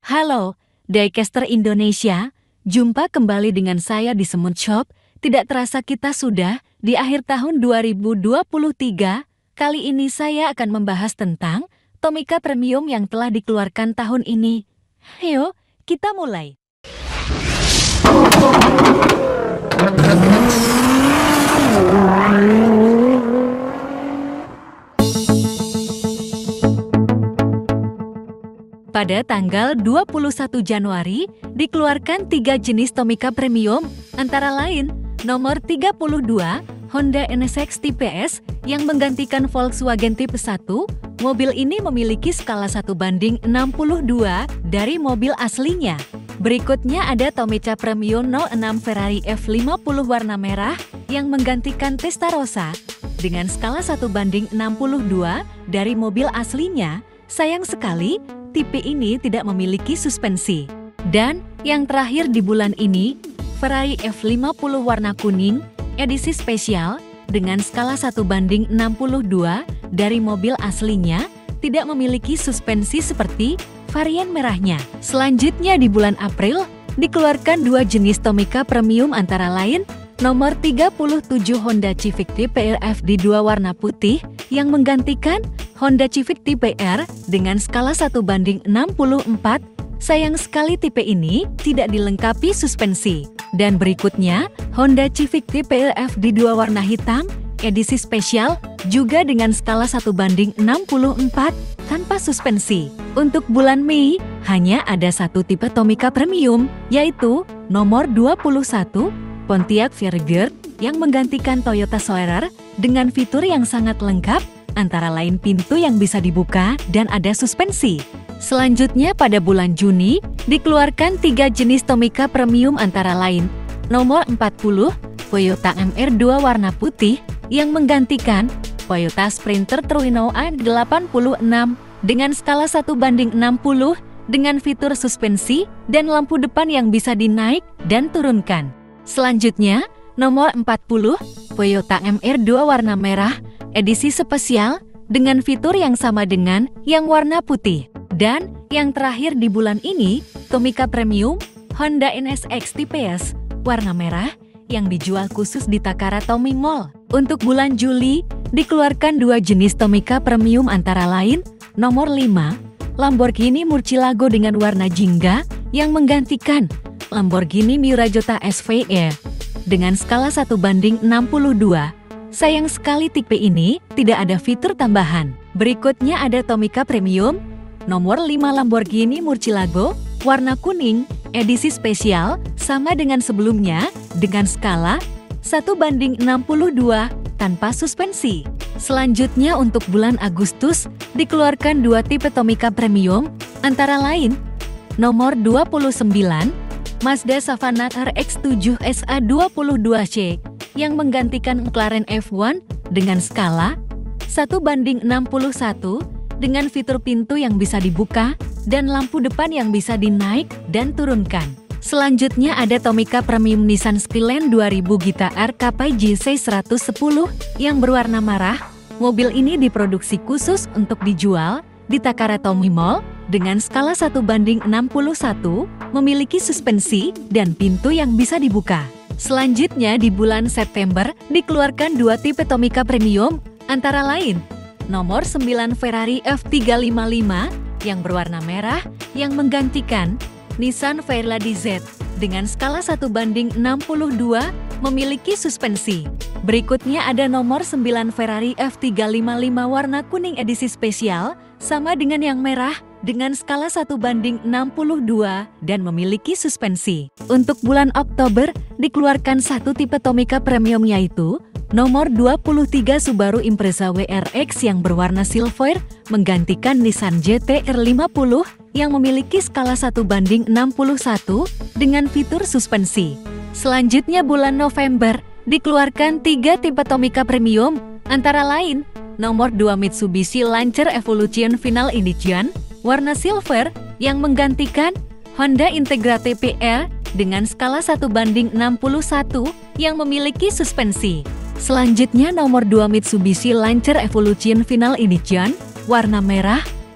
Halo, Diecaster Indonesia. Jumpa kembali dengan saya di Semut Shop. Tidak terasa kita sudah di akhir tahun 2023. Kali ini saya akan membahas tentang Tomica Premium yang telah dikeluarkan tahun ini. Ayo, kita mulai. Pada tanggal 21 Januari, dikeluarkan 3 jenis Tomica Premium, antara lain nomor 32, Honda NSX Tipe S yang menggantikan Volkswagen Tipe 1. Mobil ini memiliki skala 1:62 dari mobil aslinya. Berikutnya ada Tomica Premium 06 Ferrari F50 warna merah yang menggantikan Testarossa dengan skala 1:62 dari mobil aslinya. Sayang sekali, tipe ini tidak memiliki suspensi. Dan yang terakhir di bulan ini, Ferrari F50 warna kuning, edisi spesial, dengan skala 1:62 dari mobil aslinya, tidak memiliki suspensi seperti varian merahnya. Selanjutnya di bulan April, dikeluarkan 2 jenis Tomica Premium antara lain, nomor 37 Honda Civic Type R FD2 warna putih, yang menggantikan Honda Civic Type R dengan skala 1:64. Sayang sekali tipe ini tidak dilengkapi suspensi. Dan berikutnya, Honda Civic Type R FD2 warna hitam, edisi spesial, juga dengan skala 1:64 tanpa suspensi. Untuk bulan Mei, hanya ada satu tipe Tomica Premium, yaitu nomor 21, Pontiac Firebird, yang menggantikan Toyota Soarer dengan fitur yang sangat lengkap, antara lain pintu yang bisa dibuka dan ada suspensi. Selanjutnya pada bulan Juni, dikeluarkan 3 jenis Tomica Premium antara lain, nomor 40, Toyota MR2 warna putih, yang menggantikan Toyota Sprinter Trueno A86 dengan skala 1:60 dengan fitur suspensi dan lampu depan yang bisa dinaik dan turunkan. Selanjutnya, nomor 40, Toyota MR2 warna merah, edisi spesial, dengan fitur yang sama dengan yang warna putih. Dan yang terakhir di bulan ini, Tomica Premium, Honda NSX Tipe S, warna merah, yang dijual khusus di Takara Tommy Mall. Untuk bulan Juli, dikeluarkan 2 jenis Tomica Premium antara lain, nomor 5, Lamborghini Murcielago dengan warna jingga, yang menggantikan Lamborghini Miurazzota SVE dengan skala 1:62. Sayang sekali tipe ini tidak ada fitur tambahan. Berikutnya ada Tomica Premium, nomor 5 Lamborghini Murcielago, warna kuning, edisi spesial, sama dengan sebelumnya, dengan skala 1:62 tanpa suspensi. Selanjutnya untuk bulan Agustus, dikeluarkan 2 tipe Tomica Premium, antara lain, nomor 29, Mazda Savana RX-7 SA22C, yang menggantikan McLaren F1 dengan skala 1:61 dengan fitur pintu yang bisa dibuka dan lampu depan yang bisa dinaik dan turunkan. Selanjutnya ada Tomica Premium Nissan Skyline 2000 Gita R Kapai JC 110 yang berwarna merah. Mobil ini diproduksi khusus untuk dijual di Takara Tommy Mall dengan skala 1:61, memiliki suspensi dan pintu yang bisa dibuka. Selanjutnya di bulan September, dikeluarkan 2 tipe Tomica Premium, antara lain, nomor 9 Ferrari F355 yang berwarna merah, yang menggantikan Nissan Fairlady Z dengan skala 1:62, memiliki suspensi. Berikutnya ada nomor 9 Ferrari F355 warna kuning edisi spesial, sama dengan yang merah, dengan skala 1:62 dan memiliki suspensi. Untuk bulan Oktober, dikeluarkan 1 tipe Tomica Premium, yaitu nomor 23 Subaru Impreza WRX yang berwarna silver, menggantikan Nissan GT-R 50 yang memiliki skala 1:61 dengan fitur suspensi. Selanjutnya bulan November, dikeluarkan 3 tipe Tomica Premium, antara lain, nomor 2 Mitsubishi Lancer Evolution Final Edition, warna silver, yang menggantikan Honda Integra TPR dengan skala 1:61 yang memiliki suspensi. Selanjutnya nomor 2 Mitsubishi Lancer Evolution Final Edition, warna merah,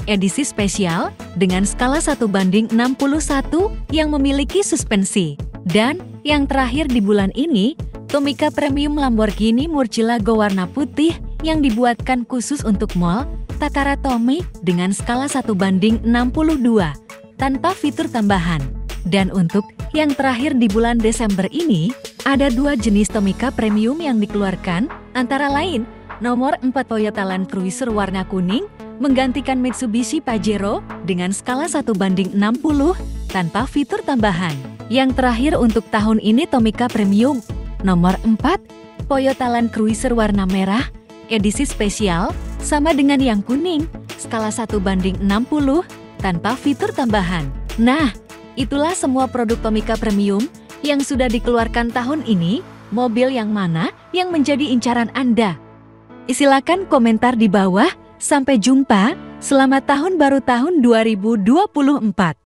edisi spesial dengan skala 1:61 yang memiliki suspensi. Dan yang terakhir di bulan ini, Tomica Premium Lamborghini Murcielago warna putih yang dibuatkan khusus untuk mall Takara Tomy dengan skala 1:62 tanpa fitur tambahan. Dan untuk yang terakhir di bulan Desember ini, ada 2 jenis Tomica Premium yang dikeluarkan, antara lain nomor 4 Toyota Land Cruiser warna kuning menggantikan Mitsubishi Pajero dengan skala 1:60 tanpa fitur tambahan. Yang terakhir untuk tahun ini Tomica Premium nomor 4 Toyota Land Cruiser warna merah edisi spesial sama dengan yang kuning, skala 1:60 tanpa fitur tambahan. Nah, itulah semua produk Tomica Premium yang sudah dikeluarkan tahun ini. Mobil yang mana yang menjadi incaran Anda? Silakan komentar di bawah. Sampai jumpa, selamat tahun baru tahun 2024.